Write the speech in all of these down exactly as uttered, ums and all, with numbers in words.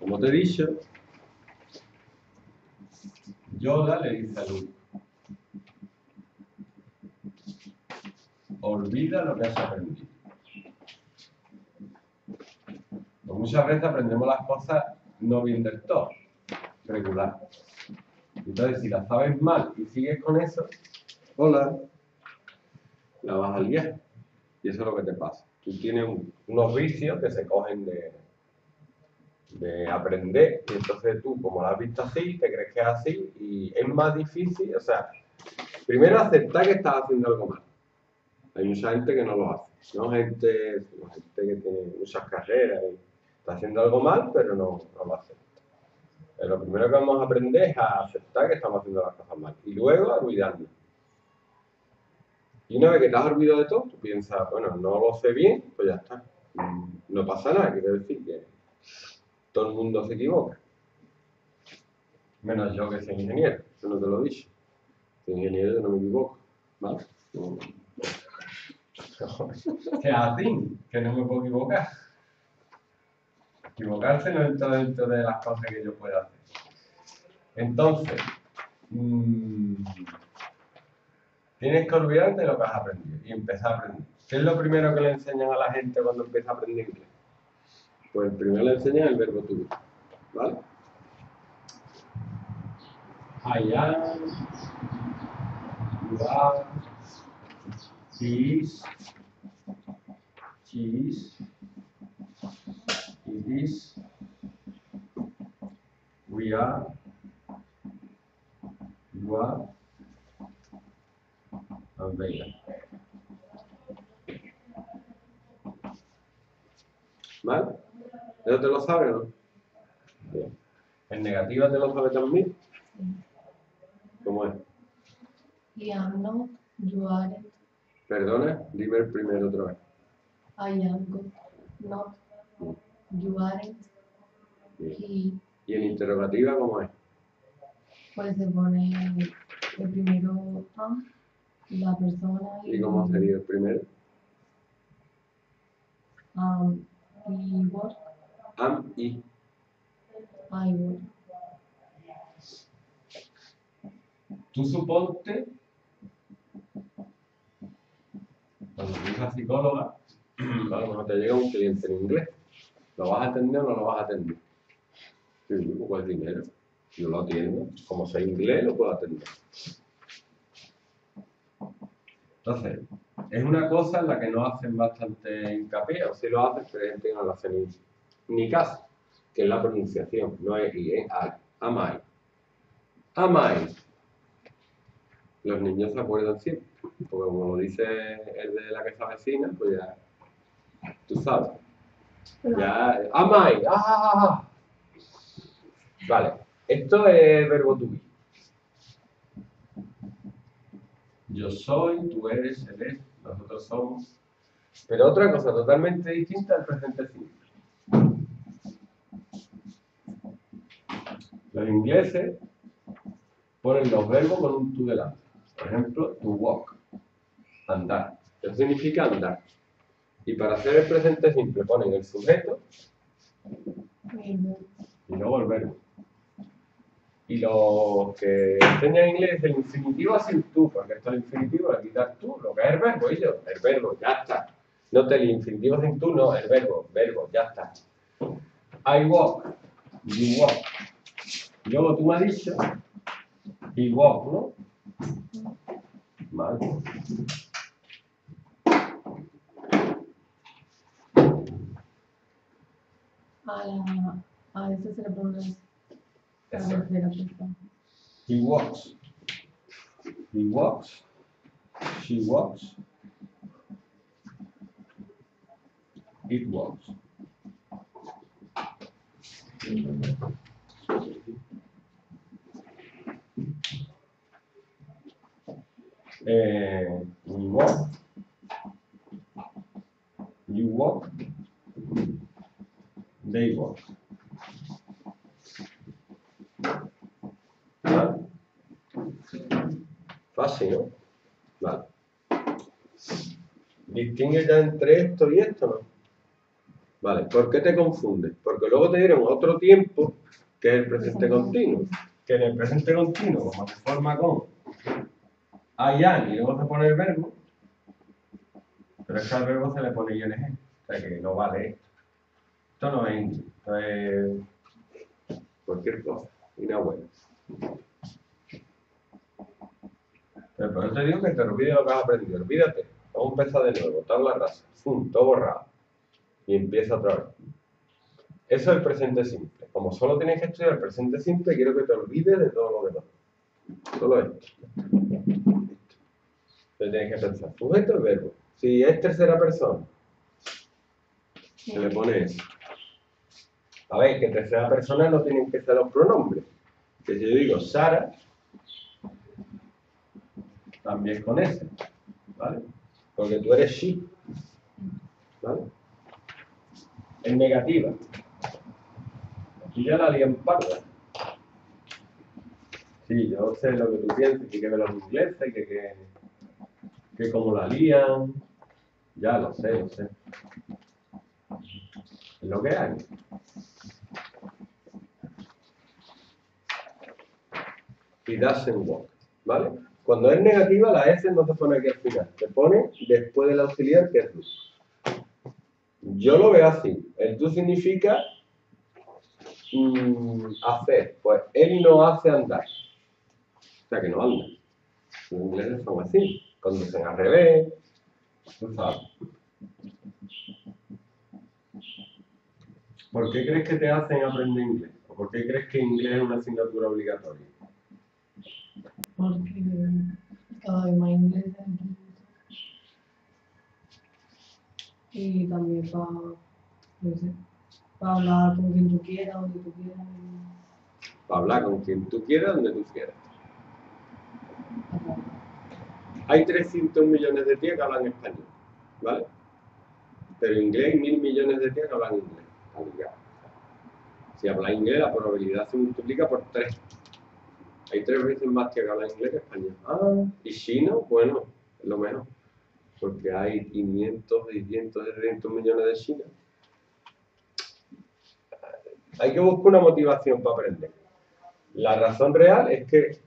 Como te he dicho, Yoda le dice a Luke: olvida lo que has aprendido. Pues muchas veces aprendemos las cosas no bien del todo, regular. Entonces, si las sabes mal y sigues con eso, hola, la vas a liar. Y eso es lo que te pasa. Tú tienes un, unos vicios que se cogen de, de aprender, y entonces tú, como lo has visto así, te crees que es así, y es más difícil, o sea, primero aceptar que estás haciendo algo mal. Hay mucha gente que no lo hace, ¿no? Gente, gente que tiene muchas carreras y está haciendo algo mal, pero no, no lo hace. Pero lo primero que vamos a aprender es a aceptar que estamos haciendo las cosas mal, y luego a olvidarnos. Y una vez que te has olvidado de todo, tú piensas, bueno, no lo sé bien, pues ya está. No pasa nada, quiere decir que todo el mundo se equivoca. Menos yo que soy ingeniero, eso no te lo he dicho. Soy ingeniero y no me equivoco, ¿vale? No. Que así, que no me puedo equivocar. Equivocarse no entra dentro de las cosas que yo pueda hacer. Entonces, mmm, tienes que olvidarte de lo que has aprendido y empezar a aprender. ¿Qué es lo primero que le enseñan a la gente cuando empieza a aprender inglés? Pues primero le enseñan el verbo to be, ¿vale? I am, you are, he is, she is, it is, we are, you are, and they are. ¿Vale? ¿Eso te lo sabes o no? Bien. ¿En negativa te lo sabes también? ¿Cómo es? I am not, you aren't. Perdona, dime el primero otra vez. I am not, Bien. you aren't. Bien. He, ¿Y en interrogativa cómo es? pues se pone el primero am, la persona y... ¿Y cómo sería el primero? Um, y what? Am y. I work. Tú suponte, cuando tú eres psicóloga, a lo mejor te llega un cliente en inglés. ¿Lo vas a atender o no lo vas a atender? Sí, pues dinero. Yo lo atiendo. Como soy inglés, lo puedo atender. Entonces, es una cosa en la que no hacen bastante hincapié, o si lo hacen, pero hay gente que no lo hace ni, ni caso, que es la pronunciación, no es I, es I. Am I. Am I. Los niños se acuerdan siempre, porque como lo dice el de la que se avecina, pues ya, tú sabes. Ya, am I. Ah, ah, ah. Vale, esto es el verbo to be. Yo soy, tú eres, él es, nosotros somos. Pero otra cosa totalmente distinta al presente simple. Los ingleses ponen los verbos con un to delante. Por ejemplo, to walk, andar. Eso significa andar. Y para hacer el presente simple ponen el sujeto y luego el verbo. Y los que enseñan inglés, el infinitivo sin tú, porque esto es el infinitivo, le quitas tú, lo que es el verbo, y yo, el verbo, ya está. No te el infinitivo sin tú, no, el verbo, verbo, ya está. I walk, you walk. Y luego tú me has dicho, he walk, ¿no? Vale. A, la, a ese se le pone la Eso. tercera persona. He walks. He walks. She walks. It walks. Eh, we walk. You walk. They walk. ¿Vale? Fácil, ¿no? Vale. Distingue ya entre esto y esto, ¿no? Vale, ¿por qué te confundes? Porque luego te dieron otro tiempo, que es el presente continuo. Que en el presente continuo, como se forma con I am y luego se pone el verbo, pero es que al verbo se le pone ing. O sea que no vale esto. Esto no es inglés, esto es cualquier cosa, inabuelo. Pero por eso te digo que te olvides lo que has aprendido, olvídate. Vamos a empezar de nuevo, tabla rasa, ¡fum!, todo borrado. Y empieza otra vez. Eso es el presente simple. Como solo tienes que estudiar el presente simple, quiero que te olvides de todo lo demás. Solo esto. Entonces tienes que pensar, sujeto el verbo. Si es tercera persona, se le pone eso. A ver, que tercera persona no tienen que ser los pronombres. Que si yo digo Sara, también con ese, ¿vale? Porque tú eres she, ¿vale? En negativa. Aquí ya la lían parda. Sí, yo sé lo que tú piensas, que que ver los ingleses, que, que, que como la lían. Ya lo sé, lo sé. Es lo que hay. It doesn't work, ¿vale? Cuando es negativa, la S no se pone aquí al final. Se pone después del auxiliar, que es do. Yo lo veo así. El do significa mmm, hacer. Pues él no hace andar. O sea, que no anda. Los ingleses son así. Conducen al revés. Tú sabes. ¿Por qué crees que te hacen aprender inglés? ¿O por qué crees que inglés es una asignatura obligatoria? Porque cada vez más inglés aquí. Y también para, no sé, para hablar con quien tú quieras, donde tú quieras. Para hablar con quien tú quieras, donde tú quieras. Ajá. Hay trescientos millones de tíos que hablan español, ¿vale? Pero en inglés hay mil millones de tíos que hablan inglés. Obligado. Si hablas inglés, la probabilidad se multiplica por tres. Hay tres veces más tíos que hablan inglés que español. Ah, y chino, bueno, es lo menos. Porque hay quinientos, seiscientos, setecientos millones de chinos. Hay que buscar una motivación para aprender. La razón real es que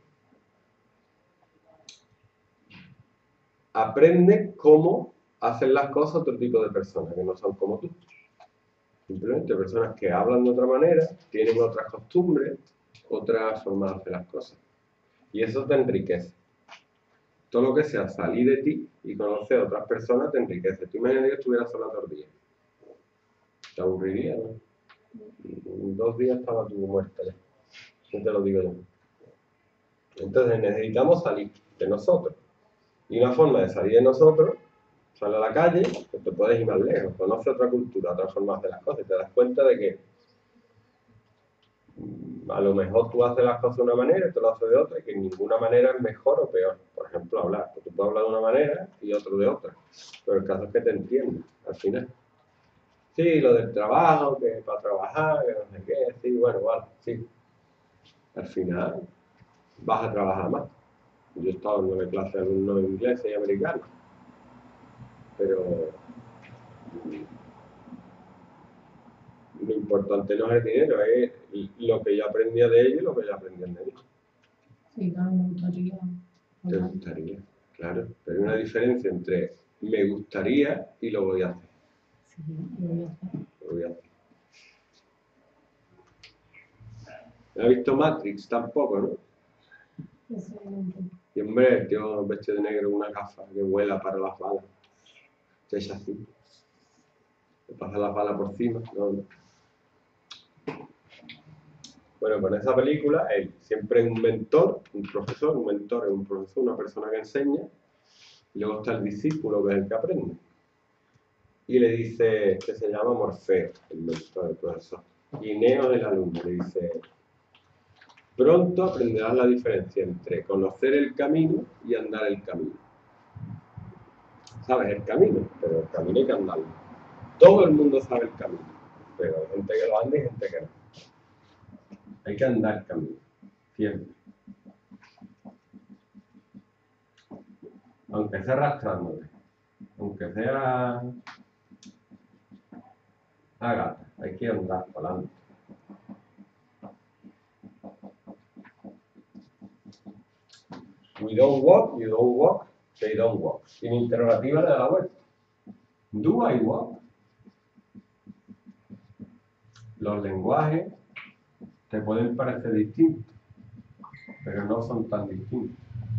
aprende cómo hacen las cosas otro tipo de personas que no son como tú. Simplemente personas que hablan de otra manera, tienen otras costumbres, otras formas de hacer las cosas. Y eso te enriquece. Todo lo que sea salir de ti y conocer a otras personas te enriquece. Tú imagínate que estuvieras sola todo el día. Te aburriría, ¿no? En dos días estaba tú muerta ya. No te lo digo yo. Entonces necesitamos salir de nosotros. Y una forma de salir de nosotros, sale a la calle, pues te puedes ir más lejos, conoce otra cultura, otra forma de hacer las cosas y te das cuenta de que a lo mejor tú haces las cosas de una manera y tú lo haces de otra y que ninguna manera es mejor o peor. Por ejemplo, hablar. Pues tú puedes hablar de una manera y otro de otra. Pero el caso es que te entiendas al final. Sí, lo del trabajo, que para trabajar, que no sé qué, sí, bueno, vale, sí. Al final vas a trabajar más. Yo he estado en nueve clases de alumnos ingleses y americanos. Pero lo importante no es el dinero, es lo que yo aprendía de ellos y lo que ellos aprendían de mí. Sí, claro, me gustaría. Te gustaría, claro. Pero hay una diferencia entre me gustaría y lo voy a hacer. Sí, lo voy a hacer. Lo voy a hacer. ¿No has visto Matrix? Tampoco, ¿no? Eso es un- Y hombre, el tío vestido de negro con una gafa que vuela para las balas. Se echa así. Le pasa las balas por encima. No, no. Bueno, con esa película, él siempre es un mentor, un profesor, un mentor es un profesor, una persona que enseña, y luego está el discípulo, que es el que aprende. Y le dice, que se llama Morfeo, el mentor, el profesor. Y Neo es el alumno, le dice, pronto aprenderás la diferencia entre conocer el camino y andar el camino. Sabes el camino, pero el camino hay que andarlo. Todo el mundo sabe el camino, pero hay gente que lo anda y gente que no. Hay que andar el camino, siempre. Aunque sea arrastrándote, aunque sea Agata, hay que andar volando. We don't walk, you don't walk, they don't walk. Sin interrogativa le da la vuelta. Do I walk? Los lenguajes te pueden parecer distintos, pero no son tan distintos.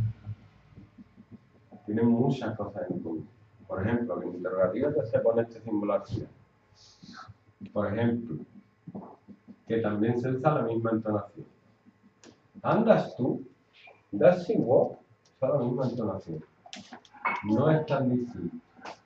Tienen muchas cosas en común. Por ejemplo, en interrogativa se pone este símbolo al final. Por ejemplo, que también se usa la misma entonación. ¿Andas tú? ¿Does she walk? Usa la misma entonación. No es tan distinto.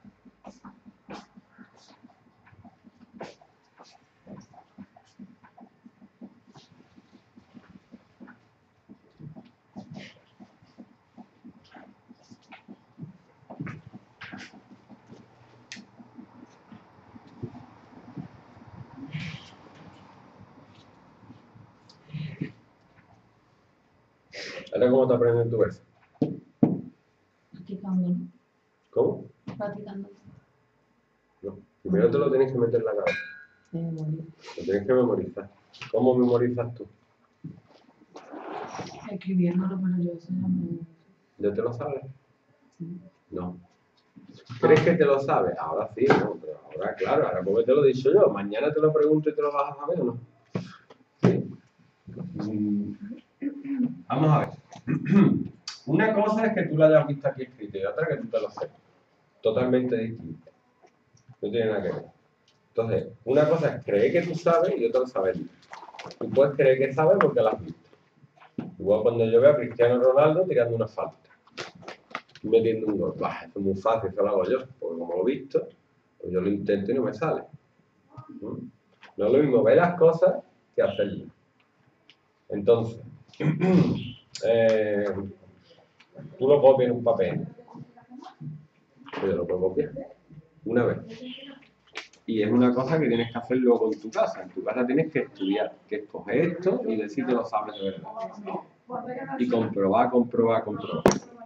Ahora, ¿cómo te aprendes tu verso? Practicando, ¿no? ¿Cómo? Practicando. No. Primero te lo tienes que meter en la cabeza. De memoria. Lo tienes que memorizar. ¿Cómo memorizas tú? Escribiéndolo, pero yo eso ya no. ¿Ya te lo sabes? Sí. No. ¿Crees que te lo sabes? Ahora sí, ¿no? Pero ahora, claro, ahora porque te lo he dicho yo. Mañana te lo pregunto y te lo vas a saber, ¿o no? Sí. Mm, Vamos a ver. Una cosa es que tú lo hayas visto aquí escrito y otra que tú te lo sepas. Totalmente distinto. No tiene nada que ver. Entonces, una cosa es creer que tú sabes y otra es saberlo. Tú puedes creer que sabes porque lo has visto. Igual cuando yo veo a Cristiano Ronaldo tirando una falta, metiendo un gol. Bah, eso es muy fácil, eso lo hago yo. Porque como lo he visto, pues yo lo intento y no me sale. ¿Mm? No es lo mismo ver las cosas que hacerlas. Entonces, eh, tú lo copias en un papel. Yo lo puedo copiar una vez. Y es una cosa que tienes que hacer luego en tu casa. En tu casa tienes que estudiar, que escoger esto y decir que lo sabes de verdad. Y comprobar, comprobar, comprobar.